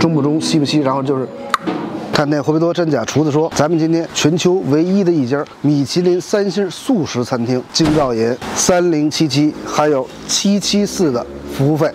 中不中，西不西，然后就是看那会不会多真假。厨子说，咱们今天全球唯一的一家米其林3星素食餐厅，京兆尹3077，还有774的服务费。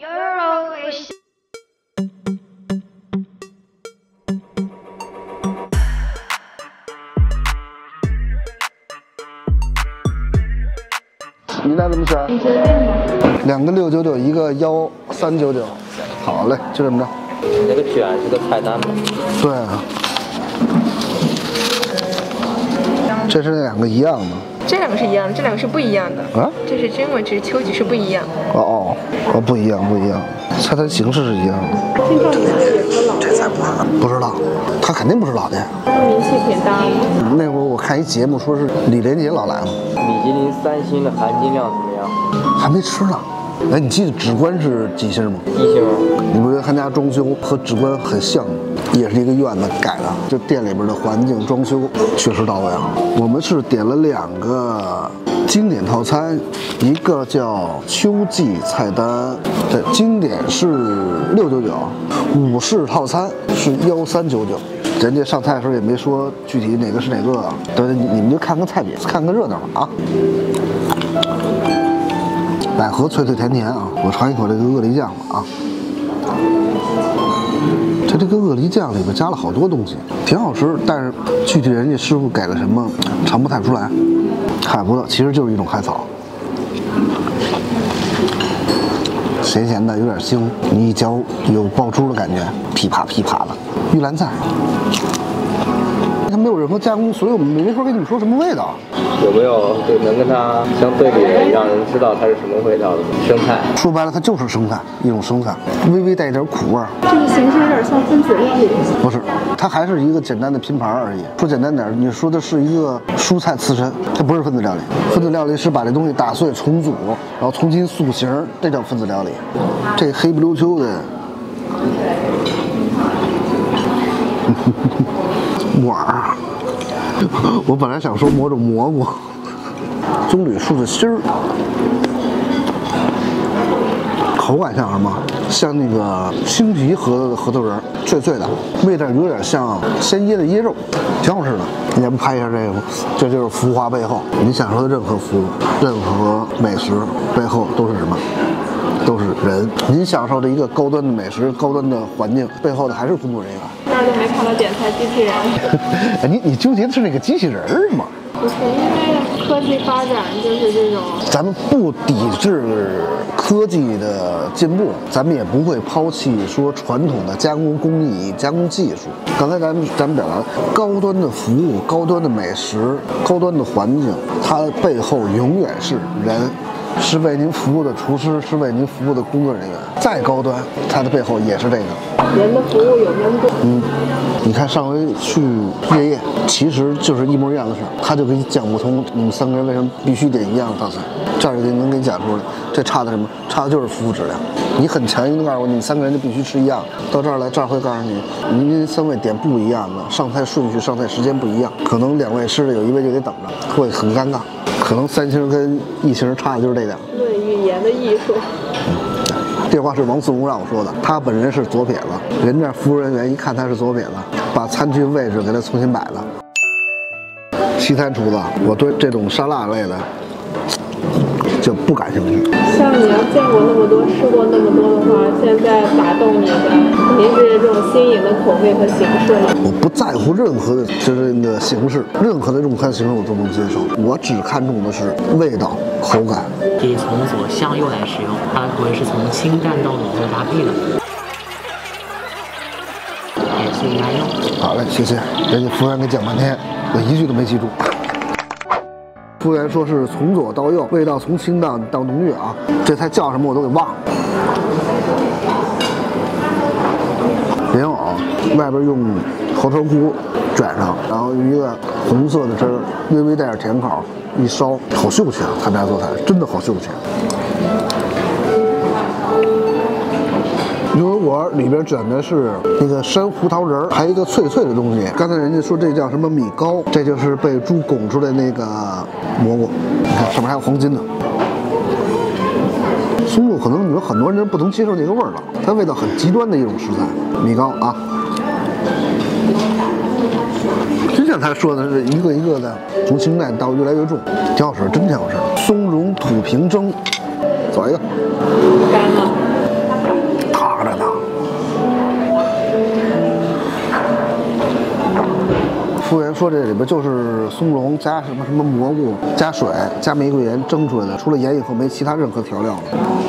你俩怎么选？你随便吧。2个699，一个1399。好嘞，就这么着。 那个卷是个菜单吗？ 对啊。这是那2个一样的。 这2个是一样的，这2个是不一样的。啊？这是真味，这是秋菊是不一样。 哦，不一样，不一样。菜单形式是一样的。 听说你们也喝老这菜不知道，他肯定不是老店。 名气挺大的。 那会儿我看一节目，说是李连杰老来了。 米其林3星的含金量怎么样？ 还没吃呢。哎，你记得芷官是几星吗 ？1星。 你不觉得他家装修和芷官很像吗？也是一个院子改的，就店里边的环境装修确实到位了。我们是点了2个经典套餐，一个叫秋季菜单，对，经典是699，武士套餐是1399。人家上菜的时候也没说具体哪个是哪个，对，你们就看看菜品，看个热闹吧啊。百合脆脆甜甜啊！我尝一口这个鳄梨酱吧啊。这个鳄梨酱里边加了好多东西，挺好吃，但是具体人家师傅给了什么，尝不太出来。海葡萄其实就是一种海草，咸咸的，有点腥，你一嚼有爆珠的感觉，噼啪噼啪的。玉兰菜，它没有任何加工，所以我们没法跟你们说什么味道。 有没有就能跟它相对比的，让人知道它是什么味道的生菜？ 说白了，它就是生菜，一种生菜，微微带一点苦味儿。 这个形式有点像分子料理。 不是，它还是一个简单的拼盘而已。说简单点，你说的是一个蔬菜刺身，它不是分子料理。分子料理是把这东西打碎重组，然后重新塑形，这叫分子料理。这黑不溜秋的碗儿。我本来想说某种蘑菇，棕榈树的芯儿，口感像什么？像那个青皮核桃仁，脆脆的，味道有点像鲜椰的椰肉，挺好吃的。你要不拍一下这个吗？这就是浮华背后，你享受的任何服务、任何美食背后都是什么？都是人。您享受的一个高端的美食、高端的环境背后的还是工作人员。 这儿都没看到点菜机器人。 你纠结的是那个机器人吗？ 不是，因为科技发展就是这种。 咱们不抵制科技的进步，咱们也不会抛弃说传统的加工工艺、加工技术。刚才咱们表达高端的服务、高端的美食、高端的环境，它背后永远是人。是为您服务的厨师，是为您服务的工作人员。再高端，它的背后也是这个。 人的服务有温度。 你看上回去夜夜，其实就是一模一样的事儿，他就给你讲不通，你们3个人为什么必须点一样的套餐，这儿就能给你讲出来。这差的什么？差的就是服务质量。你很强硬的告诉我，你们3个人就必须吃一样。到这儿来，这儿会告诉你，您3位点不一样的，上菜顺序、上菜时间不一样，可能2位吃的有1位就得等着，会很尴尬。可能3星跟1星差的就是这点。 论语言的艺术。 这话是王思龙让我说的，他本人是左撇子，人家服务人员一看他是左撇子，把餐具位置给他重新摆了。西餐厨子，我对这种沙拉类的就不感兴趣。 像你要见过那么多、吃过那么多的话，现在打动你的肯定是这种新颖的口味和形式了。 我不在乎任何的就是那个形式，任何的用餐形式我都能接受，我只看重的是味道、口感。 可以从左向右来使用，它的口味是从清淡到浓的搭配的，也是应该用。 好嘞，谢谢。人家服务员给讲半天，我一句都没记住。服务员说是从左到右，味道从清淡到浓郁啊。这菜叫什么我都给忘了。莲藕外边用猴头菇卷上，然后一个红色的汁儿，微微带点甜口，一烧，好秀气啊！他们家做菜真的好秀气。牛油果里边卷的是那个山胡桃仁儿，还有一个脆脆的东西。刚才人家说这叫什么米糕，这就是被猪拱出来那个蘑菇。你看上面还有黄金呢。 松露可能你们很多人不能接受那个味儿了，它味道很极端的一种食材。米糕啊，就像他说的是一个一个的从清淡到越来越重，挺好吃，真挺好吃。松茸土瓶蒸，走一个。 干了。 烫着呢。服务员说这里边就是松茸加什么蘑菇加水加玫瑰盐蒸出来的，除了盐以后没其他任何调料了。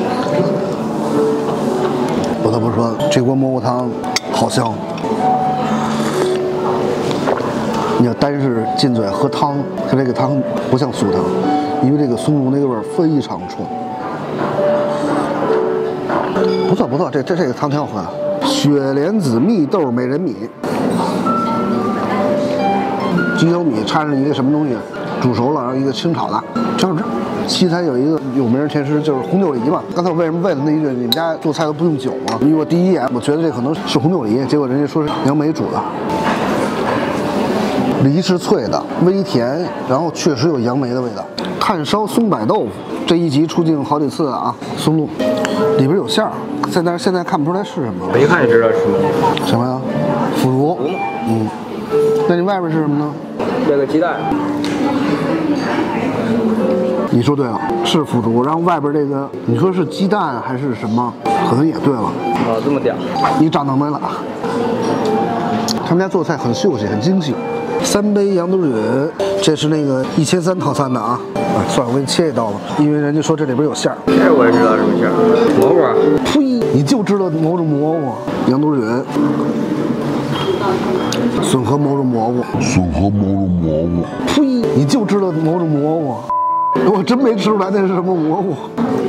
不得不说，这锅蘑菇汤好香。你要单是进嘴喝汤，它这个汤不像素汤，因为这个松茸那个味儿非常冲。不错不错，这个汤挺好喝的。雪莲子蜜豆美人米。鸡头米掺着一个什么东西，煮熟了，然后一个清炒的，挺好吃。西餐有一个有名的甜食就是红酒梨嘛。刚才我为什么问了那一句，你们家做菜都不用酒吗？因为我第一眼我觉得这可能是红酒梨，结果人家说是杨梅煮的。梨是脆的，微甜，然后确实有杨梅的味道。炭烧松柏豆腐，这一集出镜好几次啊。松露里边有馅儿，但是现在看不出来是什么。 我一看就知道是什么。 什么呀？腐乳。嗯。那你外边是什么呢？ 这个鸡蛋。 你说对了，是腐竹，然后外边这个，你说是鸡蛋还是什么？可能也对了。 哦，这么屌！ 你长能耐了。他们家做菜很秀气，很精细。3杯羊肚菌，这是那个1300套餐的啊。算了，我给你切一刀吧，因为人家说这里边有馅儿。 这我也知道什么馅儿，蘑菇。 呸！你就知道某种蘑菇，羊肚菌。笋和某种蘑菇，呸！你就知道某种蘑菇，我真没吃出来那是什么蘑菇。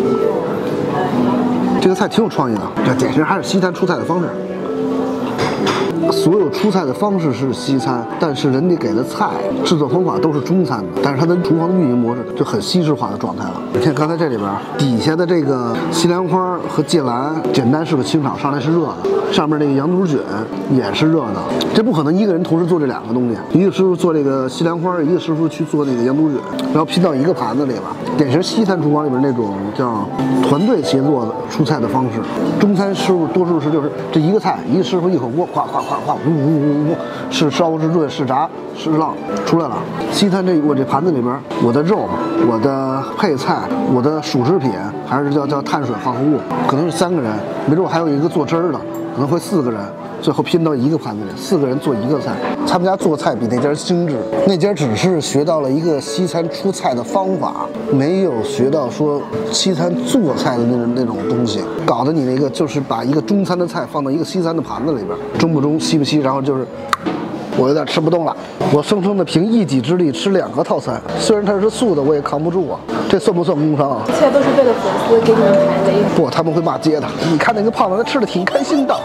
这个菜挺有创意的，这典型还是西餐出菜的方式。所有出菜的方式是西餐，但是人家给的菜制作方法都是中餐的，但是它的厨房的运营模式就很西式化的状态了。你看刚才这里边底下的这个西兰花和芥蓝，简单是个清炒，上来是热的，上面这个羊肚菌也是热的，这不可能一个人同时做这两个东西，一个师傅做这个西兰花，一个师傅去做那个羊肚菌，然后拼到一个盘子里边，典型西餐厨房里边那种叫团队协作的出菜的方式。中餐师傅多数是就是这一个菜，一个师傅一口锅，咵咵咵咵，呜，是烧是炖是炸是浪出来了。西餐我这盘子里边，我的肉、我的配菜、我的属食品，还是叫碳水化合物，可能是3个人，没准还有一个做汁儿的，可能会4个人。最后拼到一个盘子里，4个人做一个菜。他们家做菜比那家精致，那家只是学到了一个西餐出菜的方法，没有学到说西餐做菜的那种东西，搞得你那个就是把一个中餐的菜放到一个西餐的盘子里边，中不中西不西，然后就是我有点吃不动了。我生生的凭一己之力吃2个套餐，虽然它是素的，我也扛不住啊。这算不算工伤啊？ 一切都是为了粉丝给你们排的。 不，他们会骂街的。你看那个胖子，他吃的挺开心的。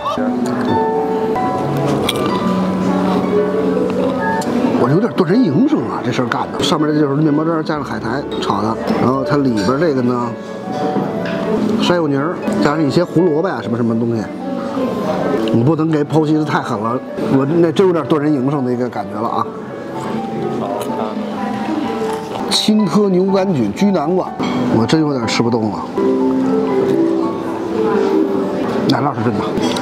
我有点断人营生啊，这事儿干的。上面这就是面包渣加上海苔炒的，然后它里边这个呢，山药泥儿加上一些胡萝卜呀，什么东西。你不能给剖析的太狠了，我那真有点断人营生的一个感觉了啊。青稞牛肝菌焗南瓜，我真有点吃不动了。奶酪是真的。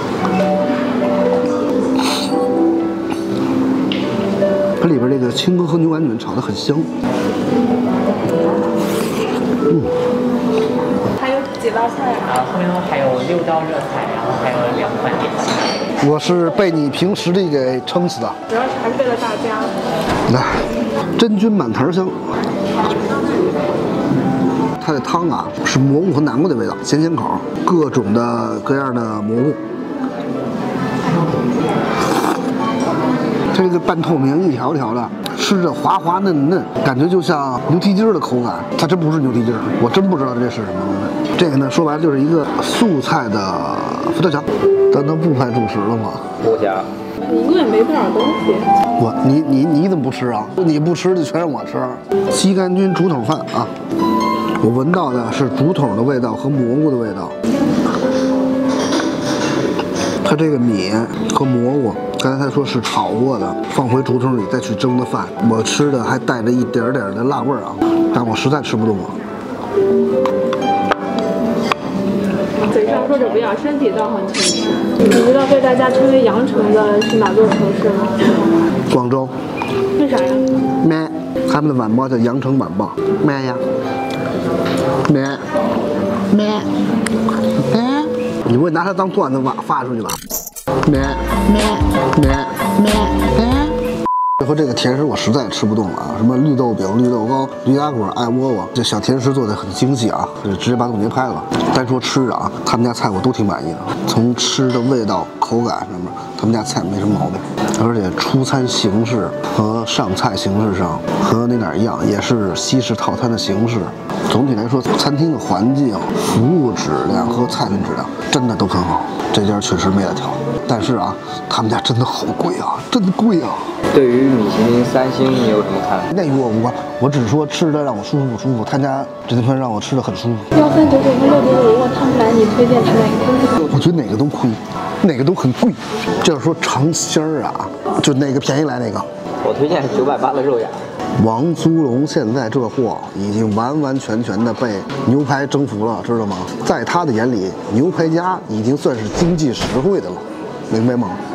它里边这个青稞和牛肝菌炒得很香。 还有几道菜啊？ 后面还有6道热菜，然后还有2款点心。 我是被你凭实力给撑死的。 主要是还是为了大家。 来，真菌满坛香。它的汤啊是蘑菇和南瓜的味道，咸口，各种的各样的蘑菇。它这个半透明一条条的，吃着滑滑嫩嫩，感觉就像牛蹄筋的口感。它真不是牛蹄筋，我真不知道这是什么东西。这个呢，说白了就是一个素菜的佛跳墙，但它不拍主食了吗？ 不加。 一共也没多少东西。 你怎么不吃啊？你不吃的全让我吃。西干菌竹筒饭啊，我闻到的是竹筒的味道和蘑菇的味道。它这个米和蘑菇，刚才他说是炒过的，放回竹筒里再去蒸的饭，我吃的还带着一点点的辣味儿啊，但我实在吃不动了。 说者不一样，身体倒很诚实。你知道被大家称为羊城的是哪座城市吗？ 广州。 为啥呀？ 咩？他们的晚报叫《羊城晚报》。咩呀？咩？咩？咩？你不会拿它当段子发出去吧？咩咩咩咩咩？最后这个甜食我实在吃不动了啊！什么绿豆饼、绿豆糕、驴打滚、爱窝窝，这小甜食做的很精细啊，就直接把总结拍了吧。单说吃的啊，他们家菜我都挺满意的，从吃的味道、口感上面，他们家菜没什么毛病。而且出餐形式和上菜形式上和那哪儿一样，也是西式套餐的形式。总体来说，餐厅的环境、服务质量和菜品质量真的都很好，这家确实没得挑。但是啊，他们家真的好贵啊，真的贵啊！ 对于米其林3星，你有什么看法？ 那与我无关，我只是说吃的让我舒服不舒服。他家这顿饭让我吃的很舒服。 1399和699，如果他们来，你推荐吃哪个？ 我觉得哪个都亏，哪个都很贵。就是说尝鲜儿啊，就哪个便宜来哪个。 我推荐980的肉眼。 王苏龙现在这货已经完完全全的被牛排征服了，知道吗？在他的眼里，牛排家已经算是经济实惠的了，明白吗？